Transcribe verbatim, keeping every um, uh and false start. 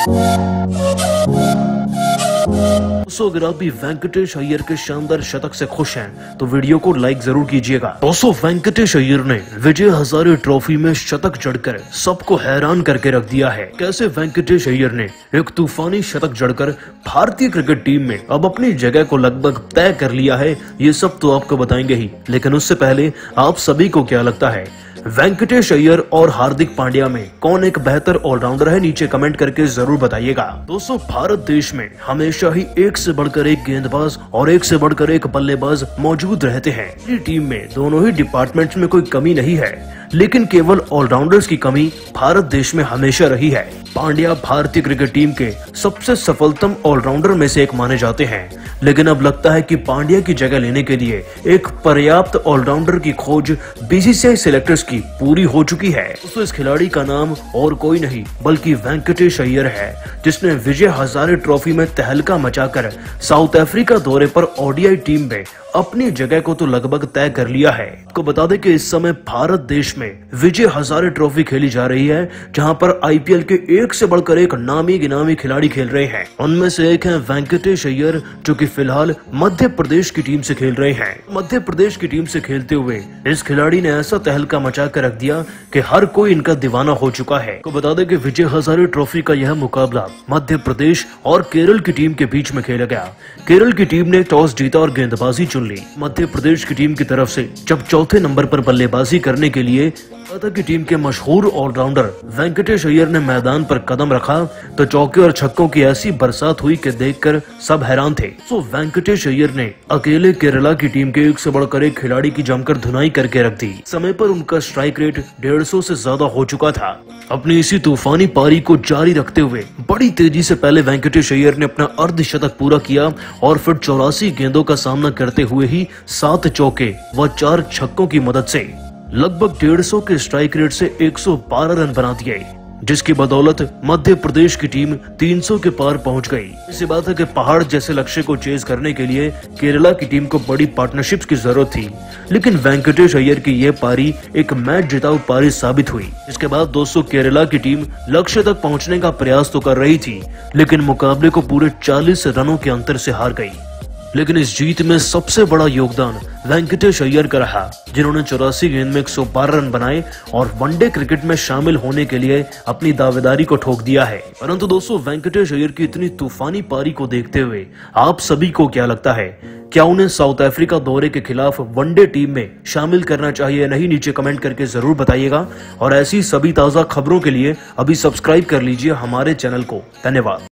दोस्तों अगर आप भी वेंकटेश अय्यर के शानदार शतक से खुश हैं तो वीडियो को लाइक जरूर कीजिएगा। दोस्तों वेंकटेश अय्यर ने विजय हजारे ट्रॉफी में शतक जड़कर सबको हैरान करके रख दिया है। कैसे वेंकटेश अय्यर ने एक तूफानी शतक जड़कर भारतीय क्रिकेट टीम में अब अपनी जगह को लगभग तय कर लिया है, ये सब तो आपको बताएंगे ही, लेकिन उससे पहले आप सभी को क्या लगता है वेंकटेश अय्यर और हार्दिक पांड्या में कौन एक बेहतर ऑलराउंडर है? नीचे कमेंट करके जरूर बताइएगा। दोस्तों भारत देश में हमेशा ही एक से बढ़कर एक गेंदबाज और एक से बढ़कर एक बल्लेबाज मौजूद रहते हैं। इस टीम में दोनों ही डिपार्टमेंट्स में कोई कमी नहीं है, लेकिन केवल ऑलराउंडर्स की कमी भारत देश में हमेशा रही है। पांड्या भारतीय क्रिकेट टीम के सबसे सफलतम ऑलराउंडर में से एक माने जाते हैं, लेकिन अब लगता है कि पांड्या की जगह लेने के लिए एक पर्याप्त ऑलराउंडर की खोज बीसीसीआई सिलेक्टर्स की पूरी हो चुकी है। तो इस खिलाड़ी का नाम और कोई नहीं बल्कि वेंकटेश अय्यर है, जिसने विजय हजारे ट्रॉफी में तहलका मचाकर साउथ अफ्रीका दौरे पर ओडीआई टीम में अपनी जगह को तो लगभग तय कर लिया है। आपको बता दें कि इस समय भारत देश में विजय हजारे ट्रॉफी खेली जा रही है, जहां पर आईपीएल के एक से बढ़कर एक नामी गिनामी खिलाड़ी खेल रहे हैं। उनमें से एक है वेंकटेश अय्यर, जो कि फिलहाल मध्य प्रदेश की टीम से खेल रहे हैं। मध्य प्रदेश की टीम से खेलते हुए इस खिलाड़ी ने ऐसा तहलका मचा कर रख दिया कि हर कोई इनका दीवाना हो चुका है। आपको बता दें कि विजय हजारे ट्रॉफी का यह मुकाबला मध्य प्रदेश और केरल की टीम के बीच में खेला गया। केरल की टीम ने टॉस जीता और गेंदबाजी चुन ली। मध्य प्रदेश की टीम की तरफ से जब चौथे नंबर पर बल्लेबाजी करने के लिए की टीम के मशहूर ऑलराउंडर वेंकटेश अय्यर ने मैदान पर कदम रखा तो चौके और छक्कों की ऐसी बरसात हुई कि देखकर सब हैरान थे। तो वेंकटेश अय्यर ने अकेले केरला की टीम के एक से बढ़कर एक खिलाड़ी की जमकर धुनाई करके रख दी। समय पर उनका स्ट्राइक रेट डेढ़ सौ से ज्यादा हो चुका था। अपनी इसी तूफानी पारी को जारी रखते हुए बड़ी तेजी से पहले वेंकटेश अय्यर ने अपना अर्धशतक पूरा किया और फिर चौरासी गेंदों का सामना करते हुए ही सात चौके व चार छक्कों की मदद से लगभग डेढ़ सौ के स्ट्राइक रेट से एक सौ बारह रन बना दिए, जिसकी बदौलत मध्य प्रदेश की टीम तीन सौ के पार पहुंच गई। इसी बात है कि पहाड़ जैसे लक्ष्य को चेज करने के लिए केरला की टीम को बड़ी पार्टनरशिप्स की जरूरत थी, लेकिन वेंकटेश अय्यर की यह पारी एक मैच जिताऊ पारी साबित हुई। इसके बाद दोस्तों केरला की टीम लक्ष्य तक पहुंचने का प्रयास तो कर रही थी, लेकिन मुकाबले को पूरे चालीस रनों के अंतर से हार गई। लेकिन इस जीत में सबसे बड़ा योगदान वेंकटेश अय्यर का रहा, जिन्होंने चौरासी गेंद में एक सौ बारह रन बनाए और वनडे क्रिकेट में शामिल होने के लिए अपनी दावेदारी को ठोक दिया है। परंतु दोस्तों वेंकटेश अय्यर की इतनी तूफानी पारी को देखते हुए आप सभी को क्या लगता है, क्या उन्हें साउथ अफ्रीका दौरे के खिलाफ वनडे टीम में शामिल करना चाहिए या नहीं? नीचे कमेंट करके जरूर बताइएगा और ऐसी सभी ताजा खबरों के लिए अभी सब्सक्राइब कर लीजिए हमारे चैनल को। धन्यवाद।